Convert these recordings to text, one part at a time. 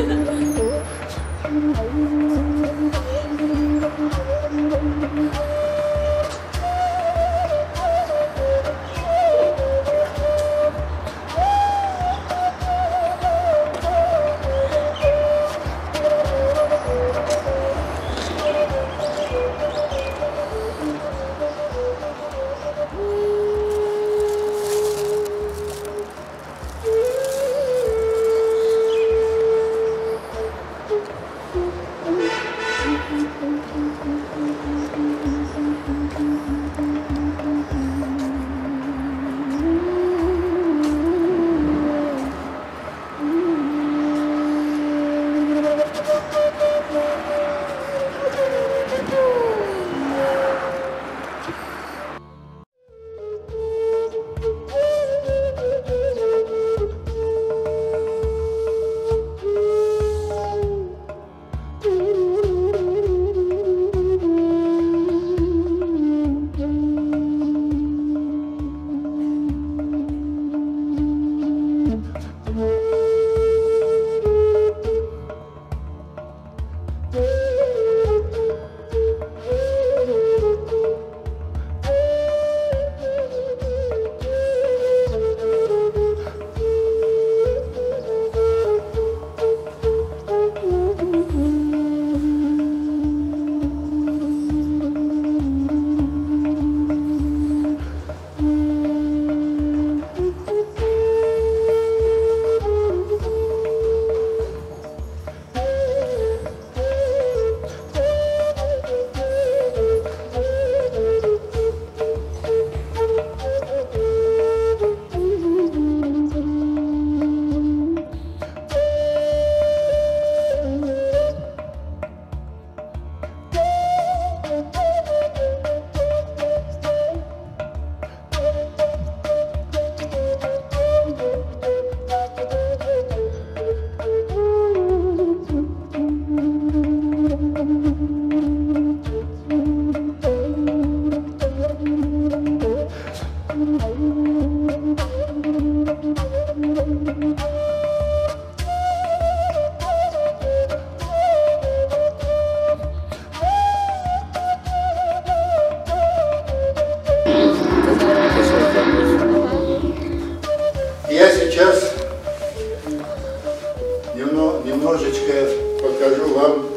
немножечко покажу вам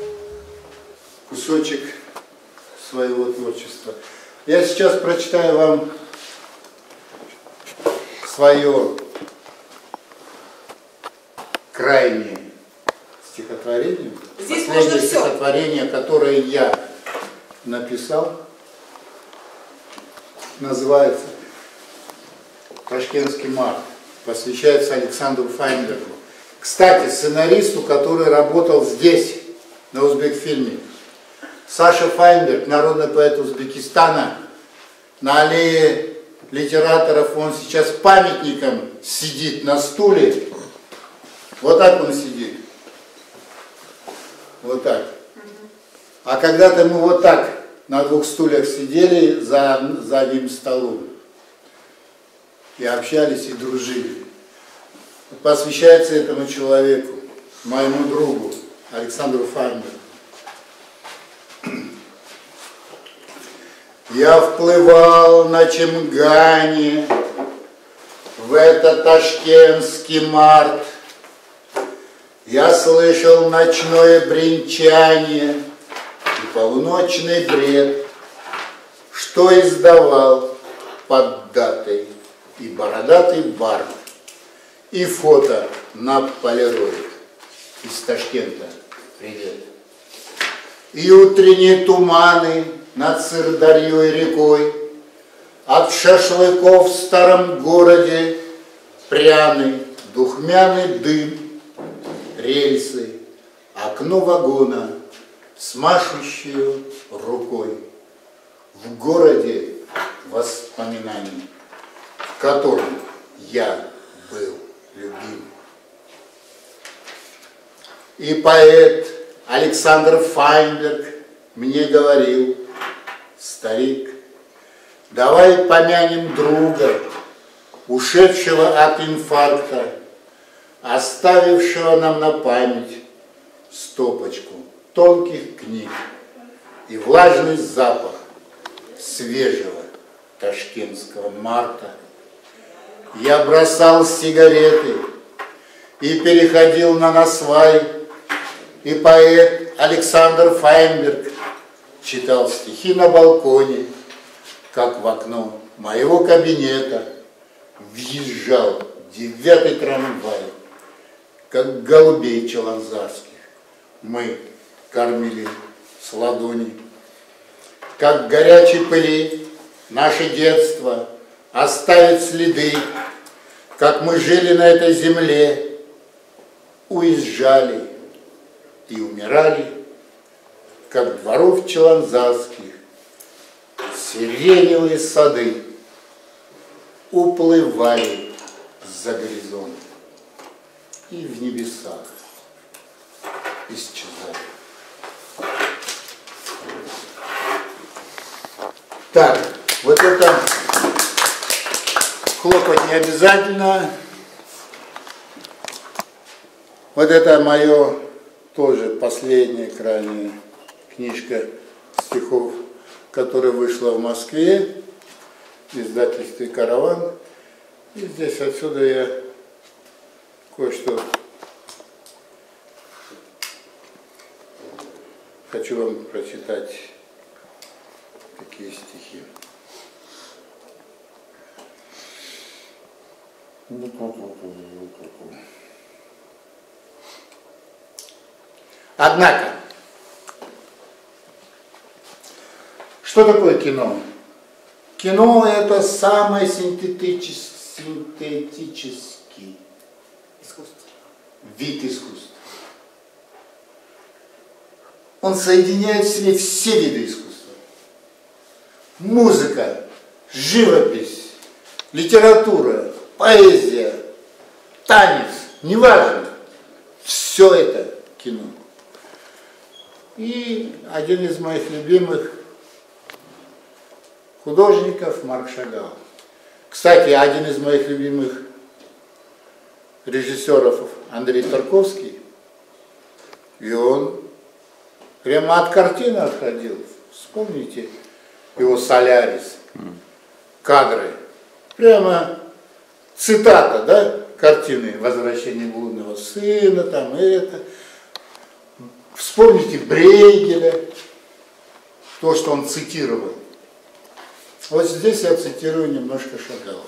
кусочек своего творчества. Я сейчас прочитаю вам свое крайнее стихотворение. Здесь последнее можно стихотворение, которое я написал, называется «Ташкентский март», посвящается Александру Файнбергу. Кстати, сценаристу, который работал здесь, на Узбекфильме. Саша Файнберг, народный поэт Узбекистана, на аллее литераторов, он сейчас памятником сидит на стуле. Вот так он сидит. Вот так. А когда-то мы вот так на двух стульях сидели за одним столом. И общались, и дружили. Посвящается этому человеку, моему другу, Александру Файнбергу. Я вплывал на Чемгане в этот ташкентский март. Я слышал ночное бренчание и полуночный бред, что издавал поддатый и бородатый бард, и фото на полироид из Ташкента. Привет. И утренние туманы над Сырдарьей рекой, от шашлыков в старом городе пряный, духмяный дым, рельсы, окно вагона с машущей рукой. В городе воспоминаний, в котором я был любим. И поэт Александр Файнберг мне говорил: старик, давай помянем друга, ушедшего от инфаркта, оставившего нам на память стопочку тонких книг и влажный запах свежего ташкентского марта. Я бросал сигареты и переходил на насвай, и поэт Александр Файнберг читал стихи на балконе, как в окно моего кабинета въезжал 9-й трамвай, как голубей чаланзарских мы кормили с ладони, как горячей пыли наше детство оставит следы, как мы жили на этой земле, уезжали и умирали, как дворов чаланзарских сиреневые сады уплывали за горизонт и в небесах исчезали. Так, вот это хлопать не обязательно. Вот это мое тоже последняя крайняя книжка стихов, которая вышла в Москве в издательстве «Караван». И здесь отсюда я кое-что хочу вам прочитать, такие стихи. Однако, что такое кино? Кино – это самый синтетический вид искусства. Он соединяет в себе все виды искусства. Музыка, живопись, литература, поэзия, танец, неважно. Все это кино. И один из моих любимых художников Марк Шагал. Кстати, один из моих любимых режиссеров Андрей Тарковский, и он прямо от картины отходил. Вспомните его «Солярис», кадры. Прямо цитата, да, картины «Возвращение блудного сына», там это. Вспомните Брейгеля, то, что он цитировал. Вот здесь я цитирую немножко Шагала.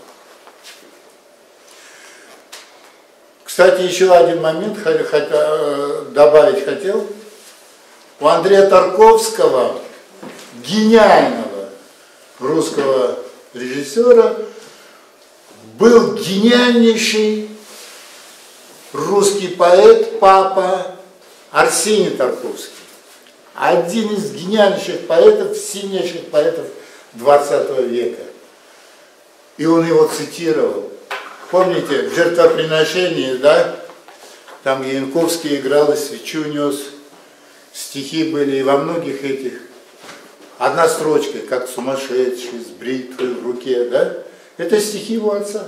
Кстати, еще один момент добавить хотел. У Андрея Тарковского, гениального русского режиссера, был гениальнейший русский поэт, папа Арсений Тарковский. Один из гениальнейших поэтов, сильнейших поэтов 20 века. И он его цитировал. Помните, в жертвоприношении, да? Там Янковский играл и свечу нес. Стихи были и во многих этих. Одна строчка, как сумасшедший, с бритвой в руке, да? Это стихи его отца.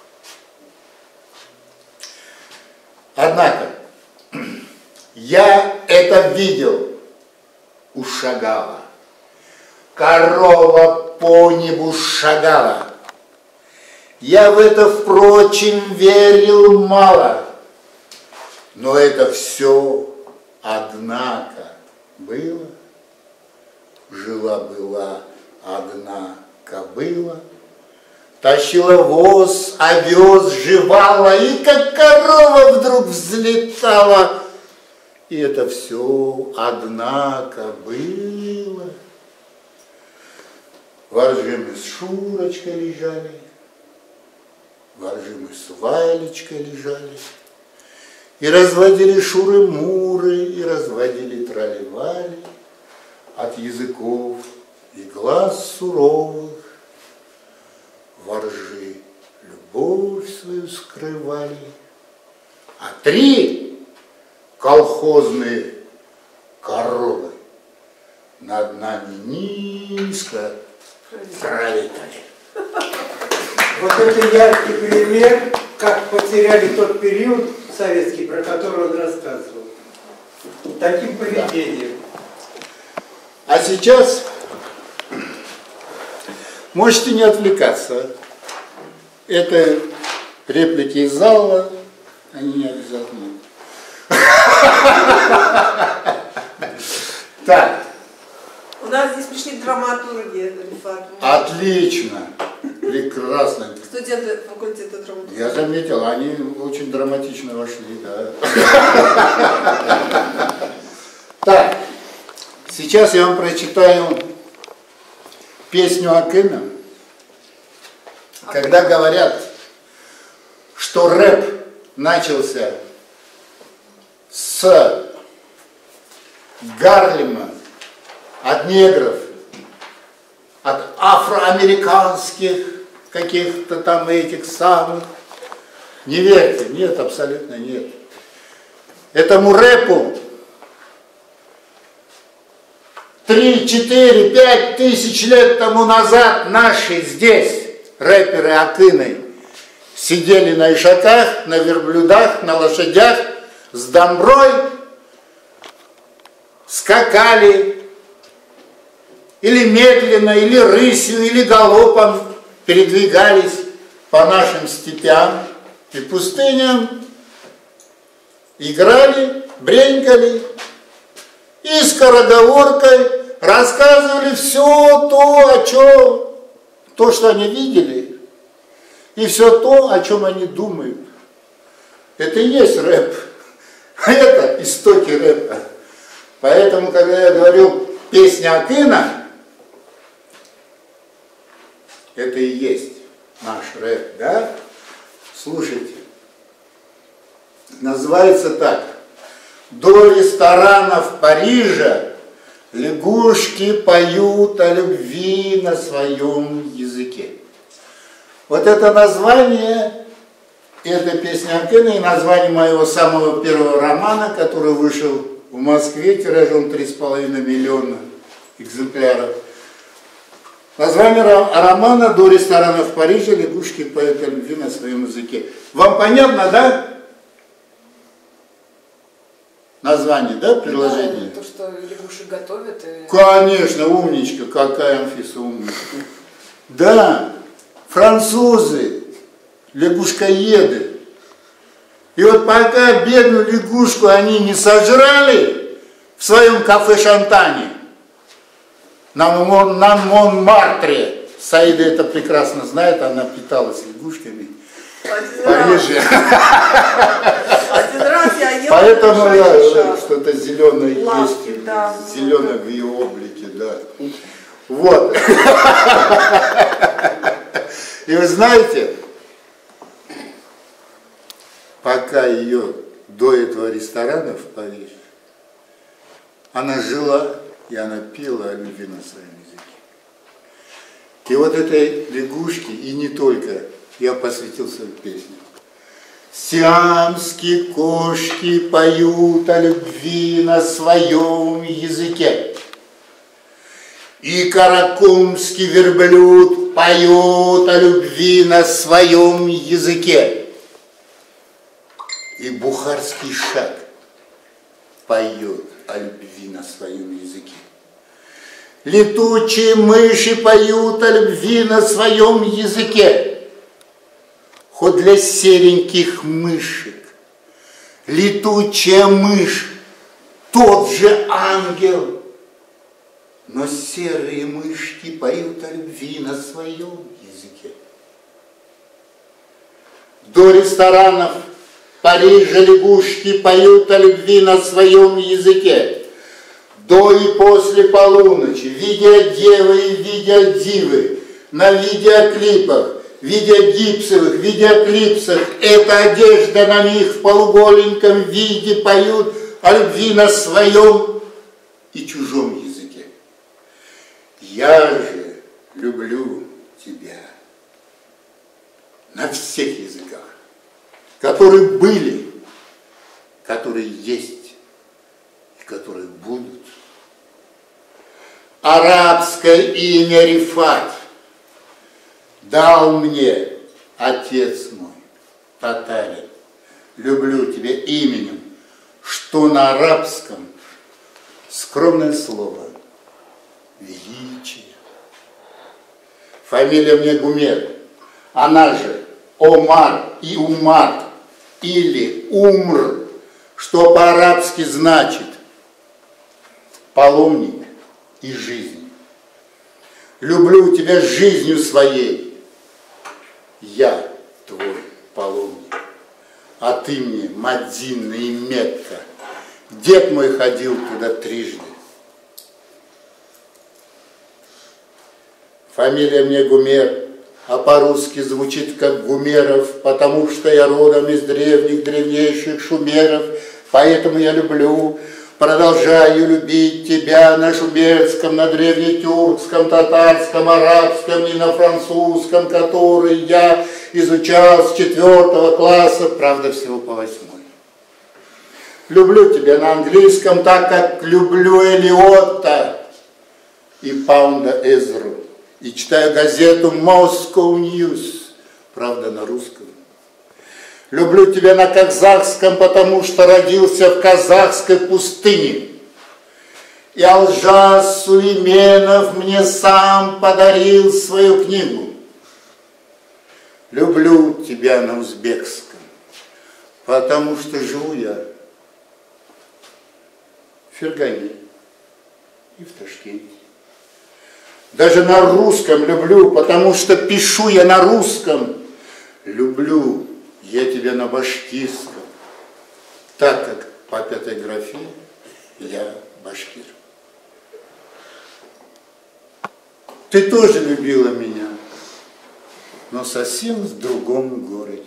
Однако, я это видел у Шагала. Корова по небу шагала. Я в это, впрочем, верил мало. Но это все, однако, было. Жила-была одна кобыла, тащила воз, овес жевала, и как корова вдруг взлетала. И это все, однако, было. Воржи мы с Шурочкой лежали, воржи мы с Валечкой лежали, и разводили шуры-муры, и разводили трали-вали, от языков и глаз суровых воржи любовь свою скрывали, а 3 колхозные коровы над нами низко пролетали. Вот это яркий пример, как потеряли тот период советский, про который он рассказывал. Таким поведением. А сейчас можете не отвлекаться. Это реплики из зала, они не обязательно. Так. У нас здесь пришли драматурги, Рифат. Отлично. Прекрасно. Студенты факультета драматургии. Я заметил, они очень драматично вошли, да. Так, сейчас я вам прочитаю песню Акына. Когда говорят, что рэп начался с Гарлема, от негров, от афроамериканских каких-то там этих самых. Не верьте, нет, абсолютно нет. Этому рэпу 3, 4, 5 тысяч лет тому назад наши здесь, рэперы Акыны, сидели на ишаках, на верблюдах, на лошадях, с домброй, скакали, или медленно, или рысью, или галопом передвигались по нашим степям и пустыням, играли, бренькали и скороговоркой рассказывали все то, что они видели, и все то, о чем они думают. Это и есть рэп. Это истоки рэпа. Поэтому, когда я говорю «песня Акына», это и есть наш рэп, да? Слушайте. Называется так. До ресторанов Парижа лягушки поют о любви на своем языке. Вот это название, это песня Акына и название моего самого первого романа, который вышел в Москве, тиражом 3,5 миллиона экземпляров. Название романа «До ресторанов Парижа лягушки поют о любви на своем языке». Вам понятно, да? Название, да, предложение? Да, то, что лягушек готовят. И... Конечно, умничка, какая Анфиса умничка. Да, французы, лягушкоеды. И вот пока бедную лягушку они не сожрали в своем кафе «Шантане», на Монмартре, Саида это прекрасно знает, она питалась лягушками в Париже. Один раз я ела. Поэтому что-то зеленое лавки, есть, да, зеленое в ее облике, да. Вот. И вы знаете, пока ее до этого ресторана в Париже, она жила и она пела о любви на своем языке. И вот этой лягушке, и не только, я посвятил свою песню. Сиамские кошки поют о любви на своем языке. И каракумский верблюд поет о любви на своем языке. И бухарский шаг поет о любви на своем языке. Летучие мыши поют о любви на своем языке. Хоть для сереньких мышек летучая мышь, тот же ангел, но серые мышки поют о любви на своем языке. До ресторанов Парижа лягушки поют о любви на своем языке. До и после полуночи, видеодевы и видеодивы, на видеоклипах, видеогипсовых, видеоклипсах, эта одежда на них в полуголеньком виде поют о любви на своем и чужом языке. Я же люблю тебя на всех языках, которые были, которые есть и которые будут. Арабское имя Рифат дал мне отец мой, татарин, люблю тебя именем, что на арабском скромное слово величие. Фамилия мне Гумер, она же Омар и Умар, или Умр, что по-арабски значит паломник и жизнь. Люблю тебя жизнью своей, я твой паломник, а ты мне Мадина и Мекка. Дед мой ходил туда трижды. Фамилия мне Гумер, а по-русски звучит как Гумеров, потому что я родом из древнейших шумеров, поэтому я люблю, продолжаю любить тебя на шумерском, на древнетюркском, татарском, арабском и на французском, который я изучал с 4 класса, правда, всего по 8. Люблю тебя на английском, так как люблю Элиотта и Паунда Эзру. И читаю газету Moscow News, правда, на русском. Люблю тебя на казахском, потому что родился в казахской пустыне. И Алжас Сулейменов мне сам подарил свою книгу. Люблю тебя на узбекском, потому что живу я в Фергане и в Ташкенте. Даже на русском люблю, потому что пишу я на русском. Люблю я тебя на башкирском, так как по 5-й графе я башкир. Ты тоже любила меня, но совсем в другом городе.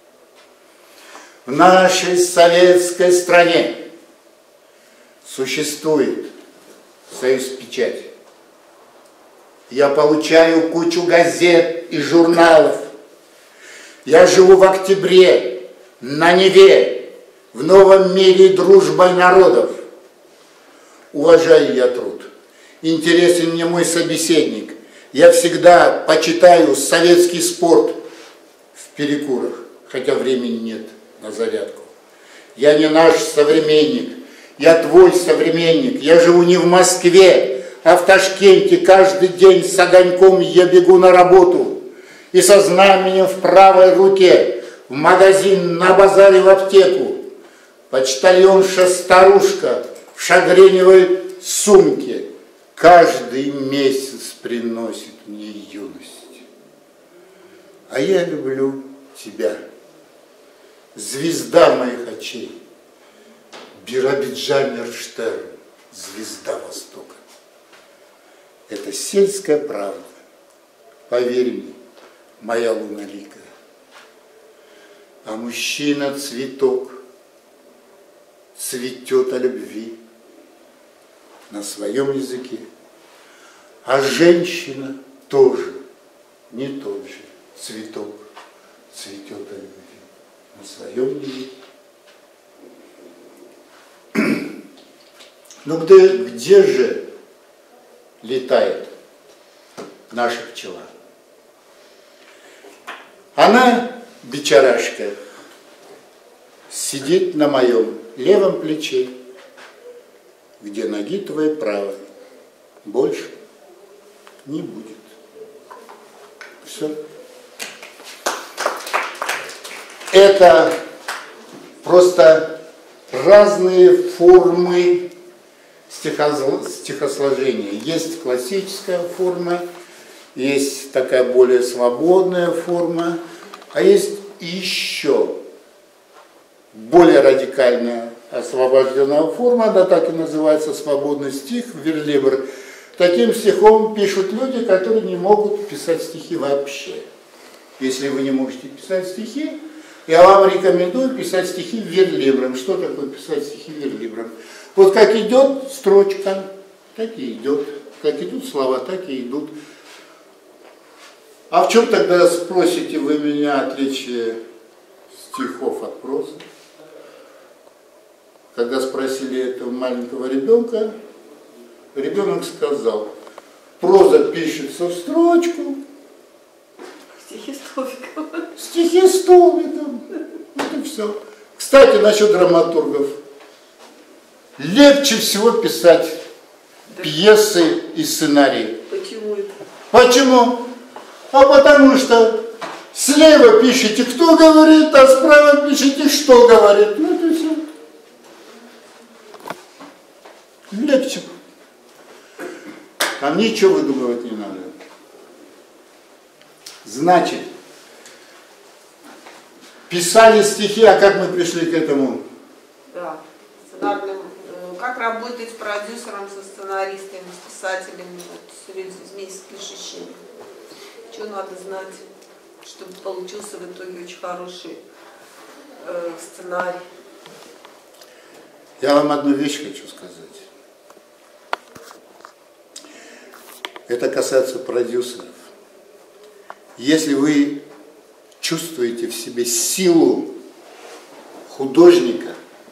В нашей советской стране существует союз печати. Я получаю кучу газет и журналов. Я живу в октябре, на Неве, в новом мире дружбой народов. Уважаю я труд. Интересен мне мой собеседник. Я всегда почитаю советский спорт в перекурах, хотя времени нет на зарядку. Я не наш современник, я твой современник. Я живу не в Москве, а в Ташкенте. Каждый день с огоньком я бегу на работу. И со знаменем в правой руке, в магазин, на базаре, в аптеку. Почтальонша-старушка в шагреневой сумке каждый месяц приносит мне юность. А я люблю тебя, звезда моих очей, Биробиджан Эрштерн, звезда Востока. Это сельская правда, поверь мне, моя луналикая. А мужчина цветок цветет о любви на своем языке, а женщина тоже не тот же цветок цветет о любви на своем языке. Ну где же летает наша пчела? Она, бичарашка, сидит на моем левом плече, где ноги твоей правой больше не будет. Все. Это просто разные формы стихосложения. Есть классическая форма, есть такая более свободная форма, а есть еще более радикальная освобожденная форма, она так и называется свободный стих, верлибр. Таким стихом пишут люди, которые не могут писать стихи вообще. Если вы не можете писать стихи, я вам рекомендую писать стихи верлибром. Что такое писать стихи верлибром? Вот как идет строчка, так и идет. Как идут слова, так и идут. А в чем тогда, спросите вы меня, отличие стихов от прозы? Когда спросили этого маленького ребенка, ребенок сказал: проза пишется в строчку, стихи столбиком. стихи столбиком. Вот и все. Кстати, Кстати, насчет драматургов. Легче всего писать пьесы и сценарии. Почему это? Почему? А потому что слева пишите, кто говорит, а справа пишите, что говорит. Ну это все. Легче. Там ничего выдумывать не надо. Значит, писали стихи, а как мы пришли к этому? Да. Сценарным, как работать с продюсером, со сценаристами, с писателями, вот, вместе с пишущими. Что надо знать, чтобы получился в итоге очень хороший сценарий. Я вам одну вещь хочу сказать. Это касается продюсеров. Если вы чувствуете в себе силу художника,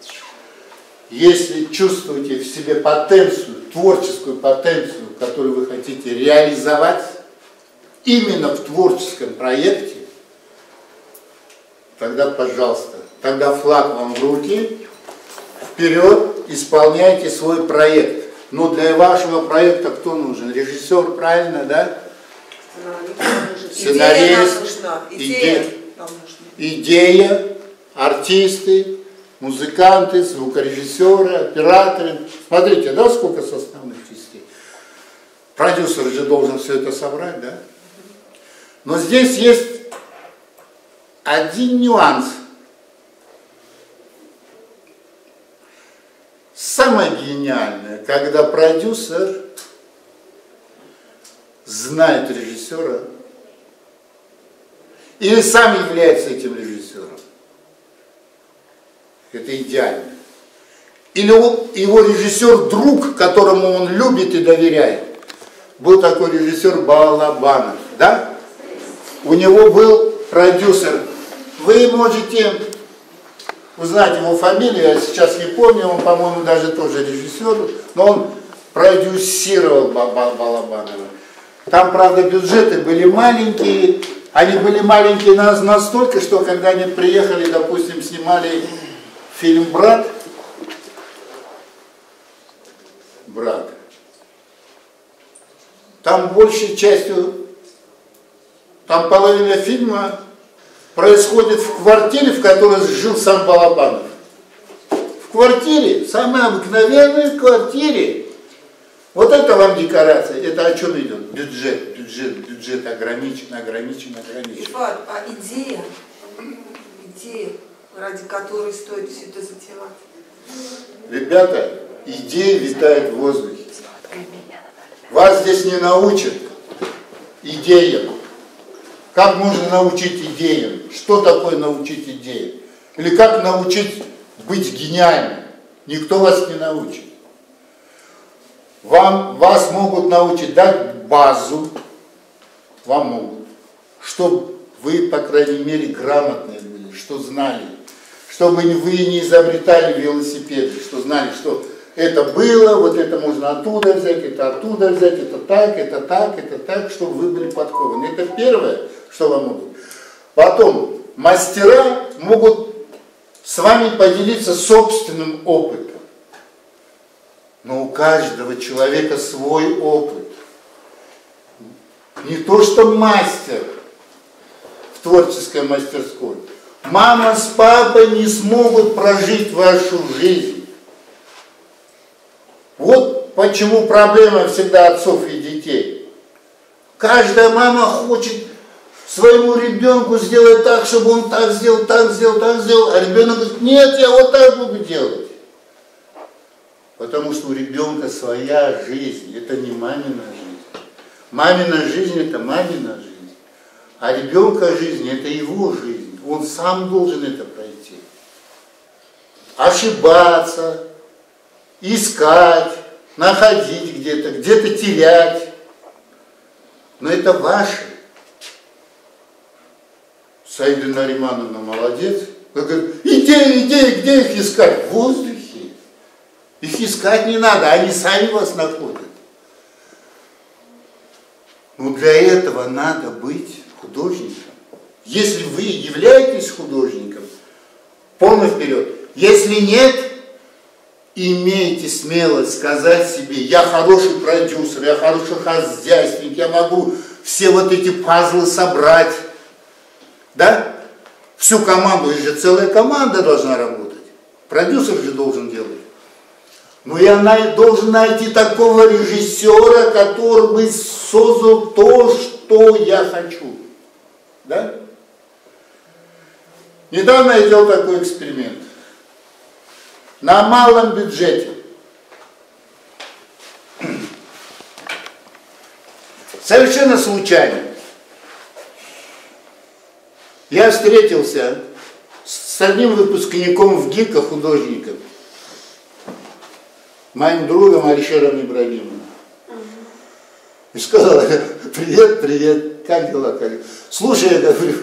если чувствуете в себе потенцию, творческую потенцию, которую вы хотите реализовать именно в творческом проекте, тогда, пожалуйста, тогда флаг вам в руки, вперед, исполняйте свой проект. Но для вашего проекта кто нужен? Режиссер, правильно, да? Сценарист, идея, артисты, музыканты, звукорежиссеры, операторы. Смотрите, да, сколько составных частей. Продюсер же должен все это собрать, да? Но здесь есть один нюанс. Самое гениальное, когда продюсер знает режиссера или сам является этим режиссером. Это идеально. Или его режиссер друг, которому он любит и доверяет. Был такой режиссер Балабанов, да? У него был продюсер. Вы можете узнать его фамилию, я сейчас не помню, он, по-моему, даже тоже режиссер, но он продюсировал Балабанова. Там, правда, бюджеты были маленькие, они были маленькие настолько, что когда они приехали, допустим, снимали фильм «Брат», там большей частью, там половина фильма происходит в квартире, в которой жил сам Балабанов. В квартире, самой обыкновенной квартире. Вот это вам декорация. Это о чем идет? Бюджет ограничен. Ифат, а идея, ради которой стоит все это затевать? Ребята, идеи витают в воздухе. Вас здесь не научат идеям. Как можно научить идеям? Что такое научить идеям? Или как научить быть гениальным? Никто вас не научит. Вас могут научить дать базу, вам могут, чтобы вы, по крайней мере, грамотные были, что знали, чтобы вы не изобретали велосипеды, что знали, что это было, вот это можно оттуда взять, это так, чтобы вы были подкованы. Это первое, что вам могут. Потом, мастера могут с вами поделиться собственным опытом. Но у каждого человека свой опыт. Не то, что мастер в творческой мастерской. Мама с папой не смогут прожить вашу жизнь. Вот почему проблема всегда отцов и детей. Каждая мама хочет своему ребенку сделать так, чтобы он так сделал, а ребенок говорит, нет, я вот так буду делать. Потому что у ребенка своя жизнь, это не мамина жизнь. Мамина жизнь это мамина жизнь, а ребенка жизнь это его жизнь. Он сам должен это пройти. Ошибаться, искать, находить где-то терять. Но это ваше. Саида Наримановна молодец. Она говорит, идеи, где их искать? В воздухе. Их искать не надо, они сами вас находят. Но для этого надо быть художником. Если вы являетесь художником, полный вперед. Если нет, имейте смелость сказать себе: я хороший продюсер, я хороший хозяйственник, я могу все вот эти пазлы собрать. Да? Всю команду, и же целая команда должна работать. Продюсер же должен делать. Но я должен найти такого режиссера, который бы создал то, что я хочу. Да? Недавно я делал такой эксперимент. На малом бюджете. Совершенно случайно. Я встретился с одним выпускником в ГИКа, художником, моим другом Алишером Ибрагимовым. И сказал: привет, привет, как дела, как? Слушай, я говорю,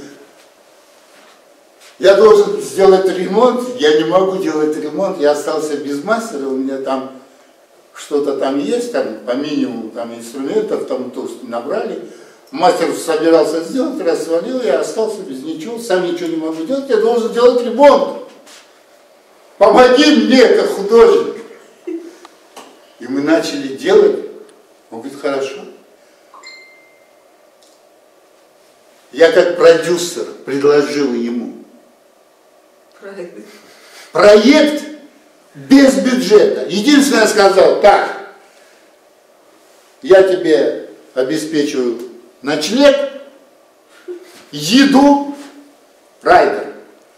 я должен сделать ремонт, я не могу делать ремонт, я остался без мастера, у меня там что-то там есть, там по минимуму там инструментов, там то, что набрали. Мастер собирался сделать, раз свалил, я остался без ничего, сам ничего не могу делать, я должен делать ремонт. Помоги мне, как художник. И мы начали делать. Он говорит: хорошо. Я как продюсер предложил ему проект без бюджета. Единственное, я сказал: так, я тебе обеспечиваю ночлег, еду, райдер,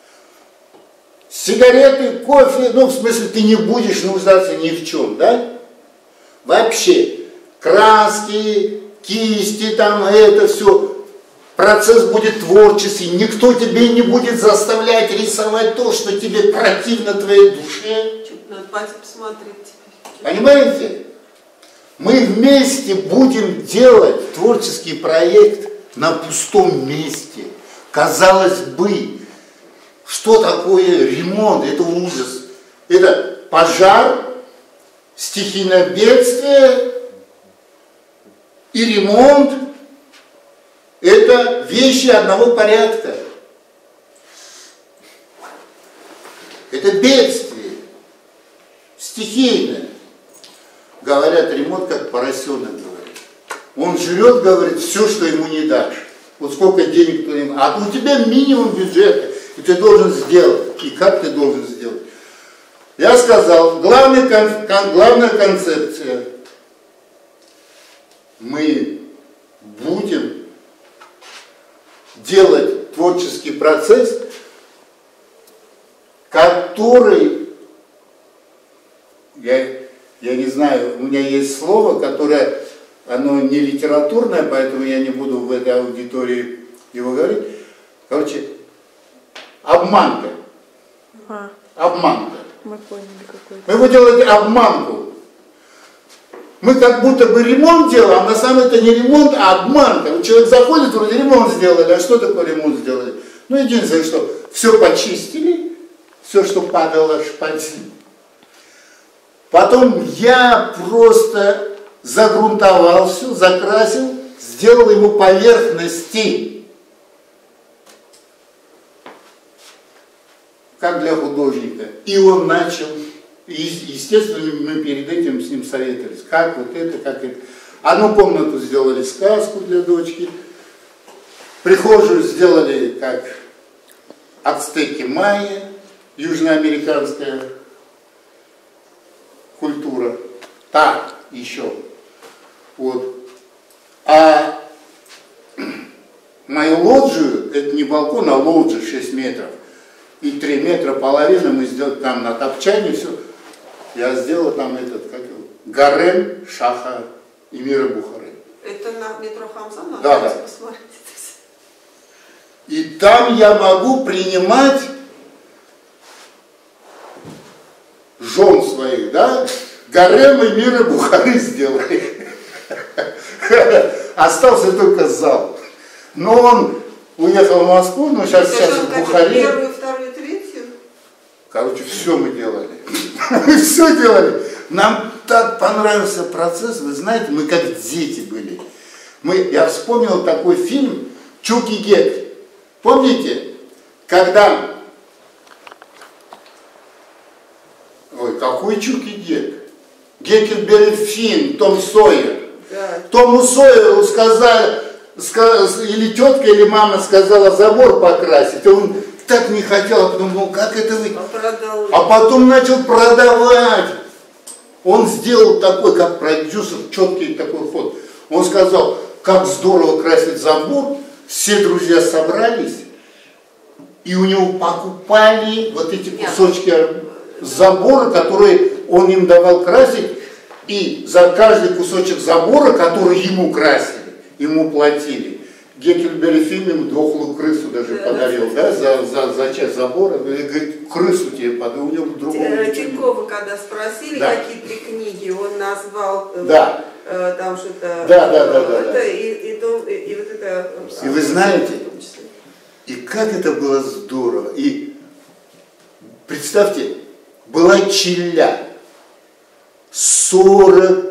сигареты, кофе, ну в смысле ты не будешь нуждаться ни в чем, да? Вообще, краски, кисти, там это все, процесс будет творческий, никто тебе не будет заставлять рисовать то, что тебе противно твоей душе. Что-то надо пойти посмотреть теперь. Понимаете? Мы вместе будем делать творческий проект на пустом месте. Казалось бы, что такое ремонт? Это ужас. Это пожар, стихийное бедствие и ремонт. Это вещи одного порядка. Это бедствие стихийное. Говорят, ремонт как поросенок, говорит. Он жрет, говорит, все, что ему не дашь. Вот сколько денег ты ему... А у тебя минимум бюджета, и ты должен сделать. И как ты должен сделать? Я сказал, главная концепция. Мы будем делать творческий процесс, который... Я не знаю, у меня есть слово, которое, оно не литературное, поэтому я не буду в этой аудитории его говорить. Короче, обманка. Обманка. Мы поняли, какой. Мы будем делать обманку. Мы как будто бы ремонт делаем, а на самом деле не ремонт, а обманка. Человек заходит, вроде ремонт сделали, а что такое ремонт сделали? Ну, единственное, что все почистили, все, что падало, шпальцем. Потом я просто загрунтовал все, закрасил, сделал ему поверхности. Как для художника. И он начал, и, естественно, мы перед этим с ним советовались, как вот это, как это. Одну комнату сделали сказку для дочки, прихожую сделали как ацтеки майя, южноамериканская культура. Так, еще. Вот. А мою лоджию, это не балкон, а лоджия 6 метров. И 3 метра половины мы сделали там на топчане, все. Я сделал там этот, как его, гарем Шаха Эмира Бухары. Это на метро Хамзан? Да, да. Посмотрите. И там я могу принимать жен своих, да? Гарем Эмира Бухары сделали. Остался только зал. Но он уехал в Москву, но сейчас в Бухаре. Первую, вторую, третью? Короче, все мы делали. Мы все делали. Нам так понравился процесс, вы знаете, мы как дети были. Я вспомнил такой фильм «Чук и Гек». Помните, когда Ой, какой Чук и Гек? Геккельбери Финн, Том Сойер. Да. Тому Сойеру сказали, или тетка, или мама сказала забор покрасить. Он так не хотел, а потом думал, как это вы... А потом начал продавать. Он сделал такой, как продюсер, четкий такой ход. Он сказал, как здорово красить забор. Все друзья собрались, и у него покупали вот эти кусочки забора, которые он им давал красить, и за каждый кусочек забора, который ему красили, ему платили. Геккельбери Финн ему дохлую крысу даже подарил, да, за часть забора. И говорит, крысу тебе подарил, у него другого. Тинькова, когда спросили, да. какие 3 книги, он назвал да. Там что-то. Да. И вот это. И вы знаете, и как это было здорово. И представьте, была челя 40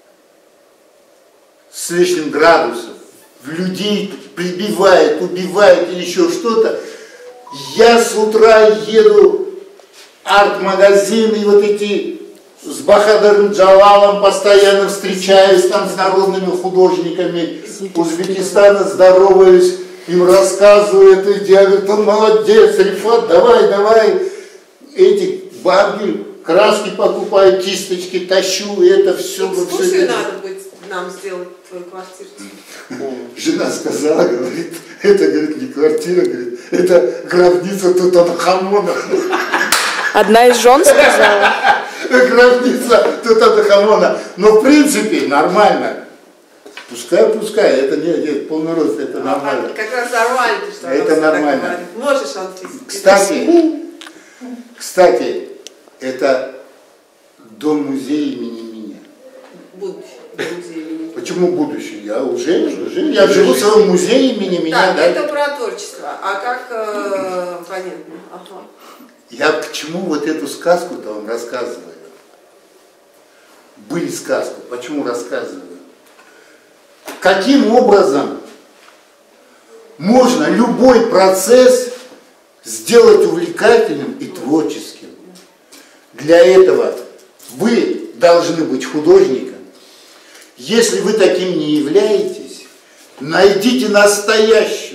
с лишним градусов. Людей прибивает, убивает или еще что-то. Я с утра еду арт-магазин и вот эти с Бахадыром Джалалом постоянно встречаюсь там с народными художниками Узбекистана, здороваюсь, им рассказываю это, я говорю, он молодец, Рифат, давай, эти бабки, краски покупаю, кисточки тащу, и это все. Экскурсию надо будет нам сделать твою квартиру. Жена сказала, говорит, это, говорит, не квартира, говорит, это гробница Тутанхамона. Одна из жен сказала? Гробница Тутанхамона. Но в принципе нормально. Пускай, это не полный рост, это нормально. Как раз нормально, что это нормально. Можешь, Анфис. Кстати, это дом-музей имени меня. Будущий музей имени. Почему будущий? Я уже, я живу в своем музее имени меня. Так, да? это про творчество. А как понятно? Ага. Я к чему вот эту сказку-то вам рассказываю? Были сказку, почему рассказываю? Каким образом можно любой процесс сделать увлекательным и творческим? Для этого вы должны быть художником. Если вы таким не являетесь, найдите настоящего